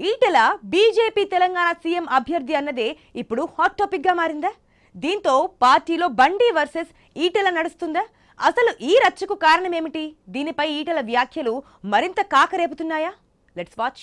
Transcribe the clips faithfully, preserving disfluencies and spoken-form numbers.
Etela BJP Telangana CM అభ్యర్థి అన్నదే ఇప్పుడు హాట్ టాపిక్ గా మారిందా? దీంతో పార్టీలో బండి వర్సెస్ ఈటెల నడుస్తుందా? అసలు ఈ రచ్చకు కారణం ఏమిటి? దీనిపై ఈటెల వ్యాఖ్యలు మరింత కాకరేపుతున్నాయా? Let's watch.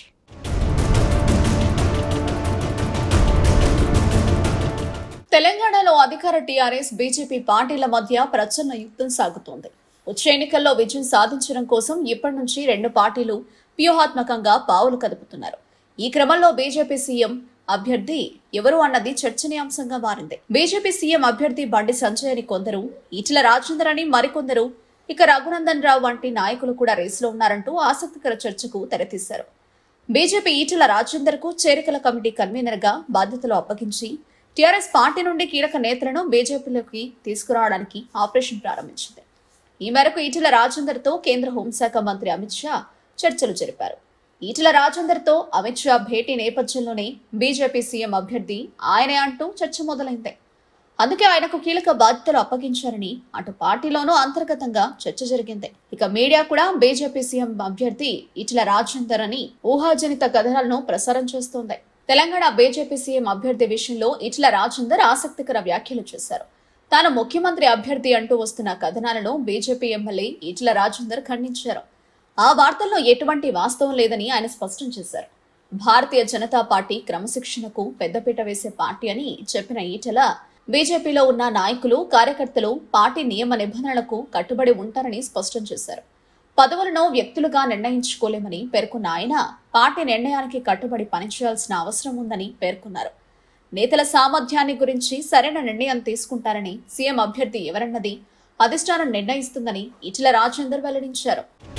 తెలంగాణలో అధికార టీఆర్ఎస్ బీజేపీ పార్టీల మధ్య ప్రచన్న యుద్ధం సాగుతోంది. వచ్చే ఎన్నికల్లో విజయం సాధించడం కోసం ఇప్పటి నుంచి రెండు పార్టీలు వ్యూహాత్మకంగా పావులు కదుపుతున్నారు. ఈ క్రమంలో బీజేపీ సీఎం అభ్యర్థి ఎవరు అన్నది చర్చనీయాంశంగా మారింది. బీజేపీ సీఎం అభ్యర్థి బండి సంజయ్ అని కొందరు, ఈటెల రాజేందర్ అని మరికొందరు, ఇక రఘునందన్ రావు వంటి నాయకులు కూడా రేసులో ఉన్నారంటూ ఆసక్తికర చర్చకు తెరతీశారు. బీజేపీ ఈటెల రాజేందర్ కు చేరికల కమిటీ కన్వీనర్ గా బాధ్యతలు అప్పగించి టీఆర్ఎస్ పార్టీ నుండి కీలక నేతలను బీజేపీలోకి తీసుకురావడానికి ఆపరేషన్ ప్రారంభించింది. ఈ మేరకు ఈటెల రాజేందర్ తో కేంద్ర హోంశాఖ మంత్రి అమిత్ షా చర్చలు జరిపారు. ఈటెల రాజేందర్ తో అమిత్ షా భేటీ నేపథ్యంలోనే బీజేపీ సీఎం అభ్యర్థి ఆయనే అంటూ చర్చ మొదలైంది. అందుకే ఆయనకు కీలక బాధ్యతలు అప్పగించారని అటు పార్టీలోనూ అంతర్గతంగా చర్చ జరిగింది. ఇక మీడియా కూడా బీజేపీ సీఎం అభ్యర్థి ఈటెల రాజేందర్ అని ఊహాజనిత కథనాలను ప్రసారం చేస్తోంది. తెలంగాణ బీజేపీ సీఎం అభ్యర్థి విషయంలో ఈటెల రాజేందర్ ఆసక్తికర వ్యాఖ్యలు చేశారు. తాను ముఖ్యమంత్రి అభ్యర్థి అంటూ వస్తున్న కథనాలను బీజేపీ ఎమ్మెల్యే ఈటెల రాజేందర్ ఖండించారు. ఆ వార్తల్లో ఎటువంటి వాస్తవం లేదని ఆయన స్పష్టం చేశారు. భారతీయ జనతా పార్టీ క్రమశిక్షణకు పెద్దపీట వేసే పార్టీ అని చెప్పిన ఈటెల బీజేపీలో ఉన్న నాయకులు, కార్యకర్తలు పార్టీ నియమ నిబంధనలకు కట్టుబడి ఉంటారని స్పష్టం చేశారు. పదవులను వ్యక్తులుగా నిర్ణయించుకోలేమని పేర్కొన్న ఆయన పార్టీ నిర్ణయానికి కట్టుబడి పనిచేయాల్సిన అవసరం ఉందని పేర్కొన్నారు. నేతల సామర్థ్యాన్ని గురించి సరైన నిర్ణయం తీసుకుంటారని, సీఎం అభ్యర్థి ఎవరన్నది అధిష్టానం నిర్ణయిస్తుందని ఈటెల రాజేందర్ వెల్లడించారు.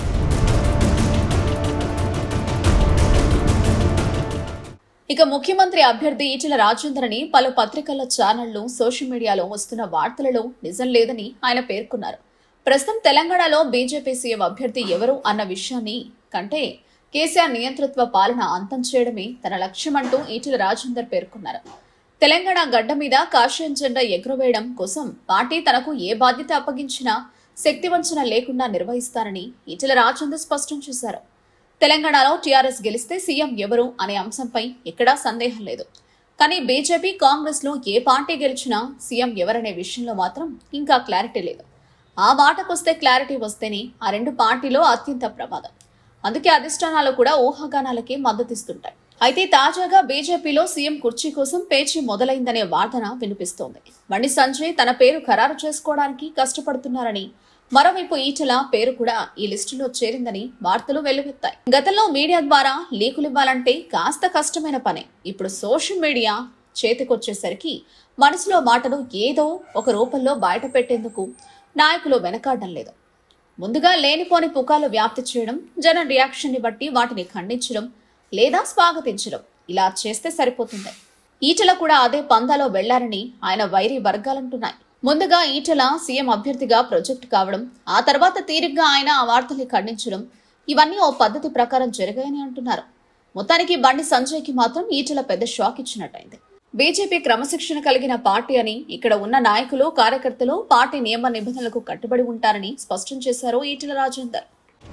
ఇక ముఖ్యమంత్రి అభ్యర్థి ఈటెల రాజేందర్ అని పలు పత్రికల, ఛానళ్లు, సోషల్ మీడియాలో వస్తున్న వార్తలలో నిజం లేదని ఆయన పేర్కొన్నారు. ప్రస్తుతం తెలంగాణలో బీజేపీ సీఎం అభ్యర్థి ఎవరు అన్న విషయాన్ని కంటే కేసీఆర్ నియంతృత్వ పాలన అంతం చేయడమే తన లక్ష్యమంటూ ఈటెల రాజేందర్ పేర్కొన్నారు. తెలంగాణ గడ్డ మీద కాషాయం జెండా ఎగురవేయడం కోసం పార్టీ తనకు ఏ బాధ్యత అప్పగించినా శక్తివంచన లేకుండా నిర్వహిస్తారని ఈటెల రాజేందర్ స్పష్టం చేశారు. తెలంగాణలో టీఆర్ఎస్ గెలిస్తే సీఎం ఎవరు అనే అంశంపై ఎక్కడా సందేహం లేదు. కానీ బీజేపీ, కాంగ్రెస్ లో ఏ పార్టీ గెలిచినా సీఎం ఎవరనే విషయంలో మాత్రం ఇంకా క్లారిటీ లేదు. ఆ మాటకొస్తే క్లారిటీ వస్తేనే ఆ రెండు పార్టీలో అత్యంత ప్రమాదం. అందుకే అధిష్టానాలు కూడా ఊహాగానాలకే మద్దతిస్తుంటాయి. అయితే తాజాగా బీజేపీలో సీఎం కుర్చీ కోసం పేచీ మొదలైందనే వాదన వినిపిస్తోంది. బండి సంజయ్ తన పేరు ఖరారు చేసుకోవడానికి కష్టపడుతున్నారని, మరోవైపు ఈటెల పేరు కూడా ఈ లిస్టులో చేరిందని వార్తలు వెల్లువెత్తాయి. గతంలో మీడియా ద్వారా లీకులివ్వాలంటే కాస్త కష్టమైన పనే. ఇప్పుడు సోషల్ మీడియా చేతికొచ్చేసరికి మనసులో మాటను ఏదో ఒక రూపంలో బయట పెట్టేందుకు నాయకులు వెనకాడడం లేదు. ముందుగా లేనిపోని పుకార్లు వ్యాప్తి చేయడం, జన రియాక్షన్ ని బట్టి వాటిని ఖండించడం లేదా స్వాగతించడం, ఇలా చేస్తే సరిపోతుంది. ఈటెల కూడా అదే పందాలో వెళ్లారని ఆయన వైరి వర్గాలంటున్నాయి. ముందుగా ఈటెల సీఎం అభ్యర్థిగా ప్రొజెక్ట్ కావడం, ఆ తర్వాత తీరిగ్గా ఆయన ఆ వార్తల్ని ఖండించడం, ఇవన్నీ ఓ పద్ధతి ప్రకారం జరిగాయని అంటున్నారు. మొత్తానికి బండి సంజయ్ కి మాత్రం ఈటెల పెద్ద షాక్ ఇచ్చినట్టయింది. బీజేపీ క్రమశిక్షణ కలిగిన పార్టీ అని, ఇక్కడ ఉన్న నాయకులు, కార్యకర్తలు పార్టీ నియమ నిబంధనలకు కట్టుబడి ఉంటారని స్పష్టం చేశారు ఈటెల రాజేందర్.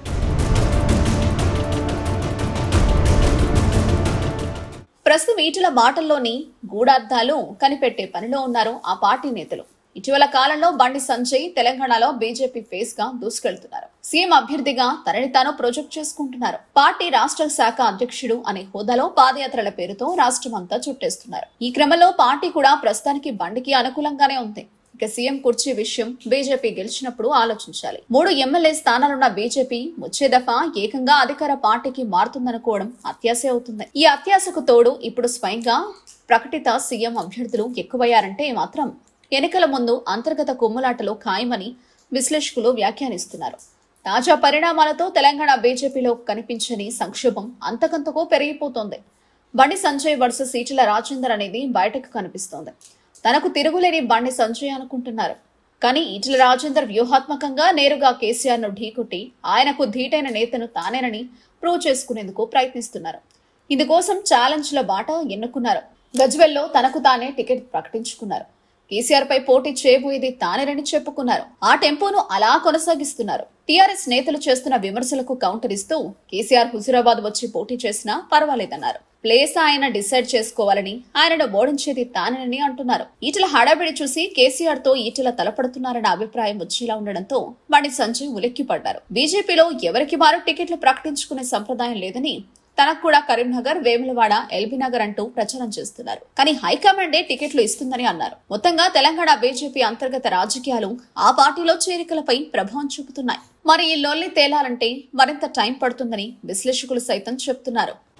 ప్రస్తుతం ఈటెల మాటల్లోని గూఢార్థాలు కనిపెట్టే పనిలో ఉన్నారు ఆ పార్టీ నేతలు. ఇటీవల కాలంలో బండి సంజయ్ తెలంగాణలో బీజేపీ ఫేస్ గా దూసుకెళ్తున్నారు. సీఎం అభ్యర్థిగా తనని తాను ప్రొజెక్ట్ చేసుకుంటున్నారు. పార్టీ రాష్ట్ర శాఖ అధ్యక్షుడు అనే హోదాలో పాదయాత్రల పేరుతో రాష్ట్రం అంతా చుట్టేస్తున్నారు. ఈ క్రమంలో పార్టీ కూడా ప్రస్తుతానికి బండికి అనుకూలంగానే ఉంది. ఇక సీఎం కుర్చీ విషయం బీజేపీ గెలిచినప్పుడు ఆలోచించాలి. మూడు ఎమ్మెల్యే స్థానాలున్న బీజేపీ వచ్చే దఫా ఏకంగా అధికార పార్టీకి మారుతుందనుకోవడం అత్యాశ అవుతుంది. ఈ అత్యాశకు తోడు ఇప్పుడు స్వయంగా ప్రకటిత సీఎం అభ్యర్థులు ఎక్కువయ్యారంటే మాత్రం ఎన్నికల ముందు అంతర్గత కుమ్ములాటలో ఖాయమని విశ్లేషకులు వ్యాఖ్యానిస్తున్నారు. తాజా పరిణామాలతో తెలంగాణ బీజేపీలో కనిపించని సంక్షోభం అంతకంతకు పెరిగిపోతోంది. బండి సంజయ్ వర్సెస్ ఈటెల రాజేందర్ అనేది బయటకు కనిపిస్తోంది. తనకు తిరుగులేని బండి సంజయ్ అనుకుంటున్నారు. కానీ ఈటెల రాజేందర్ వ్యూహాత్మకంగా నేరుగా కేసీఆర్ ను ఢీకొట్టి ఆయనకు ధీటైన నేతను తానేనని ప్రూవ్ చేసుకునేందుకు ప్రయత్నిస్తున్నారు. ఇందుకోసం ఛాలెంజ్ ల బాట ఎన్నుకున్నారు. గజ్వెల్లో తనకు తానే టికెట్ ప్రకటించుకున్నారు. కేసీఆర్ పై పోటీ చేయబోయేది తానేనని చెప్పుకున్నారు. ఆ టెంపోను అలా కొనసాగిస్తున్నారు. టీఆర్ఎస్ నేతలు చేస్తున్న విమర్శలకు కౌంటర్ ఇస్తూ కేసీఆర్ హుజూరాబాద్ వచ్చి పోటీ చేసినా పర్వాలేదన్నారు. ప్లేస్ ఆయన డిసైడ్ చేసుకోవాలని, ఆయనను ఓడించేది తానని అంటున్నారు. ఈటెల హడావిడి చూసి కేసీఆర్ తో ఈటెల తలపడుతున్నారన్న అభిప్రాయం వచ్చేలా ఉండడంతో బండి సంజయ్ ఉలిక్కిపడ్డారు. బీజేపీలో ఎవరికి వారు టికెట్లు ప్రకటించుకునే సంప్రదాయం లేదని, తనకు కూడా కరీంనగర్, వేములవాడ, ఎల్బీ నగర్ అంటూ ప్రచారం చేస్తున్నారు. కానీ హైకమాండే టికెట్లు ఇస్తుందని అన్నారు. మొత్తంగా తెలంగాణ బీజేపీ అంతర్గత రాజకీయాలు ఆ పార్టీలో చేరికలపై ప్రభావం చూపుతున్నాయి. మరి ఈ లొల్లి తేలాలంటే మరింత టైం పడుతుందని విశ్లేషకులు సైతం చెప్తున్నారు.